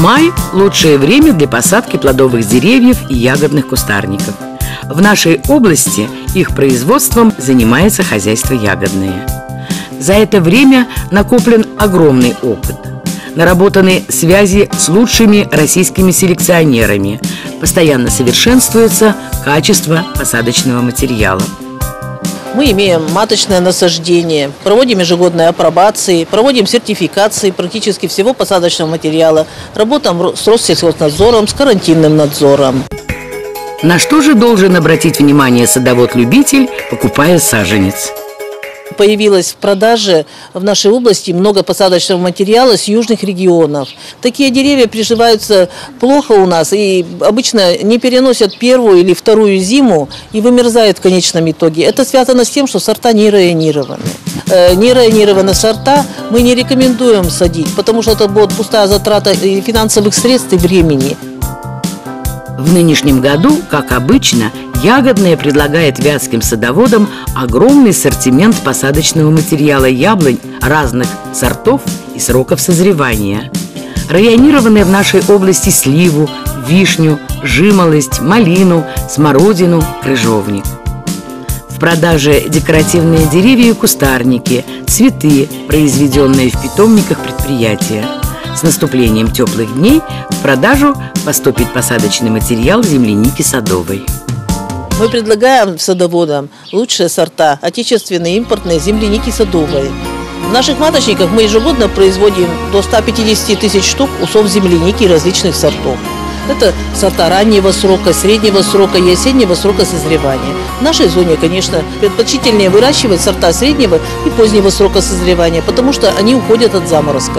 Май – лучшее время для посадки плодовых деревьев и ягодных кустарников. В нашей области их производством занимается хозяйство ягодное. За это время накоплен огромный опыт. Наработаны связи с лучшими российскими селекционерами. Постоянно совершенствуется качество посадочного материала. Мы имеем маточное насаждение, проводим ежегодные апробации, проводим сертификации практически всего посадочного материала, работаем с Россельхознадзором, с карантинным надзором. На что же должен обратить внимание садовод-любитель, покупая саженец? Появилось в продаже в нашей области много посадочного материала с южных регионов. Такие деревья приживаются плохо у нас и обычно не переносят первую или вторую зиму и вымерзают в конечном итоге. Это связано с тем, что сорта не районированы. Нерайонированные сорта мы не рекомендуем садить, потому что это будет пустая затрата и финансовых средств и времени. В нынешнем году, как обычно, ягодное предлагает вятским садоводам огромный ассортимент посадочного материала яблонь разных сортов и сроков созревания. Районированные в нашей области сливу, вишню, жимолость, малину, смородину, крыжовник. В продаже декоративные деревья и кустарники, цветы, произведенные в питомниках предприятия. С наступлением теплых дней в продажу поступит посадочный материал земляники садовой. Мы предлагаем садоводам лучшие сорта отечественной импортной земляники садовой. В наших маточниках мы ежегодно производим до 150 тысяч штук усов земляники различных сортов. Это сорта раннего срока, среднего срока и осеннего срока созревания. В нашей зоне, конечно, предпочтительнее выращивать сорта среднего и позднего срока созревания, потому что они уходят от заморозков.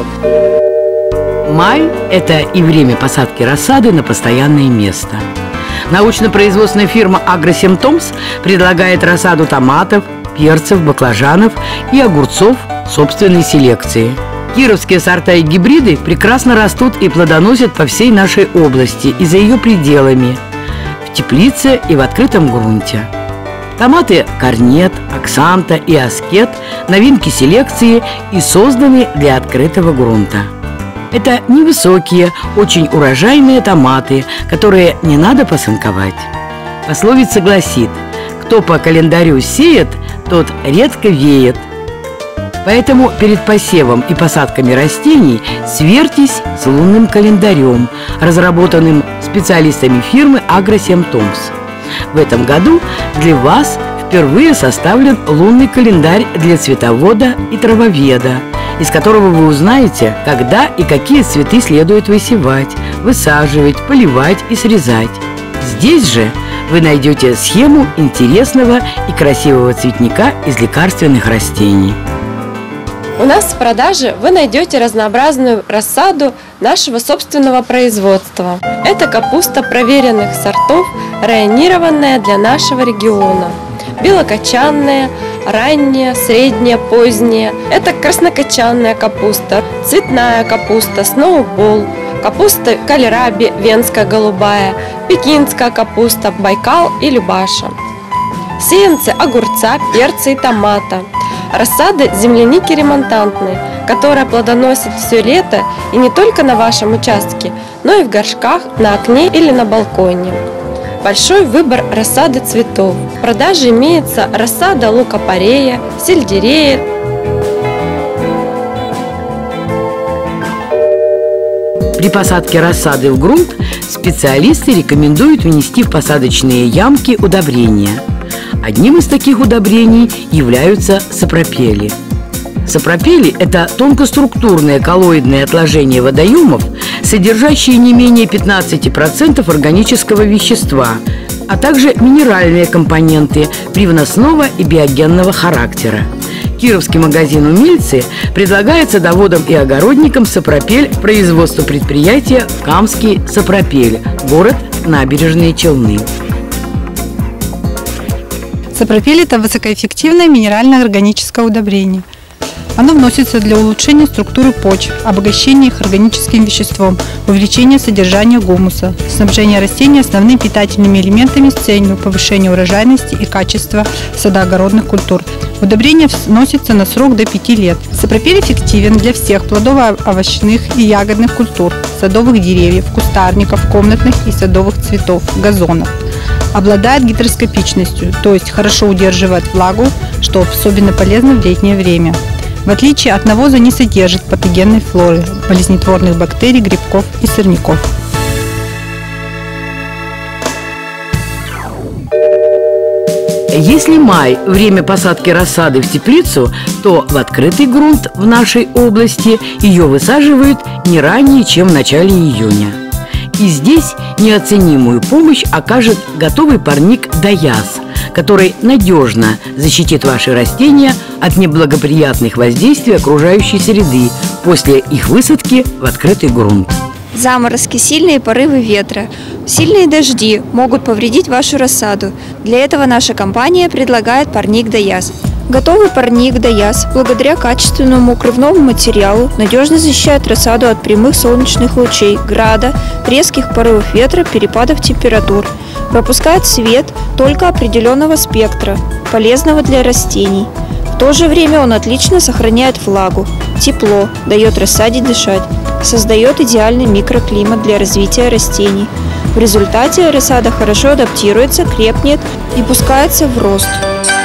Май – это и время посадки рассады на постоянное место. Научно-производственная фирма «Агросемтомс» предлагает рассаду томатов, перцев, баклажанов и огурцов собственной селекции. Кировские сорта и гибриды прекрасно растут и плодоносят по всей нашей области и за ее пределами, в теплице и в открытом грунте. Томаты «Корнет», «Оксанта» и «Аскет» – новинки селекции и созданы для открытого грунта. Это невысокие, очень урожайные томаты, которые не надо посынковать. Пословица гласит: кто по календарю сеет, тот редко веет. Поэтому перед посевом и посадками растений сверьтесь с лунным календарем, разработанным специалистами фирмы «Агросемтомс». В этом году для вас впервые составлен лунный календарь для цветовода и травоведа, из которого вы узнаете, когда и какие цветы следует высевать, высаживать, поливать и срезать. Здесь же вы найдете схему интересного и красивого цветника из лекарственных растений. У нас в продаже вы найдете разнообразную рассаду нашего собственного производства. Это капуста проверенных сортов, районированная для нашего региона. Белокочанная, ранняя, средняя, поздняя. Это краснокочанная капуста, цветная капуста, сноубол, капуста кальраби, венская голубая, пекинская капуста, Байкал и Любаша. Сеянцы огурца, перца и томата. Рассада земляники ремонтантной, которая плодоносит все лето и не только на вашем участке, но и в горшках, на окне или на балконе. Большой выбор рассады цветов. В продаже имеется рассада лука-порея, сельдерея. При посадке рассады в грунт специалисты рекомендуют внести в посадочные ямки удобрения. Одним из таких удобрений являются сапропели. Сапропели – это тонкоструктурные коллоидные отложения водоемов, содержащие не менее 15% органического вещества, а также минеральные компоненты привносного и биогенного характера. Кировский магазин «Умельцы» предлагает садоводам и огородникам сапропель производства предприятия «Камский сапропель», город Набережные Челны. Сапропель – это высокоэффективное минерально-органическое удобрение. Оно вносится для улучшения структуры почв, обогащения их органическим веществом, увеличения содержания гумуса, снабжения растений основными питательными элементами с целью повышения урожайности и качества садоогородных культур. Удобрение вносится на срок до 5 лет. Сапропель эффективен для всех плодово-овощных и ягодных культур, садовых деревьев, кустарников, комнатных и садовых цветов, газонов. Обладает гидроскопичностью, то есть хорошо удерживает влагу, что особенно полезно в летнее время. В отличие от навоза не содержит патогенной флоры, болезнетворных бактерий, грибков и сорняков. Если май – время посадки рассады в теплицу, то в открытый грунт в нашей области ее высаживают не ранее, чем в начале июня. И здесь неоценимую помощь окажет готовый парник «Даяс», который надежно защитит ваши растения от неблагоприятных воздействий окружающей среды после их высадки в открытый грунт. Заморозки, сильные порывы ветра, сильные дожди могут повредить вашу рассаду. Для этого наша компания предлагает парник «Даяс». Готовый парник «Даяс» благодаря качественному укрывному материалу надежно защищает рассаду от прямых солнечных лучей, града, резких порывов ветра, перепадов температур. Пропускает свет только определенного спектра, полезного для растений. В то же время он отлично сохраняет влагу, тепло, дает рассаде дышать, создает идеальный микроклимат для развития растений. В результате рассада хорошо адаптируется, крепнет и пускается в рост.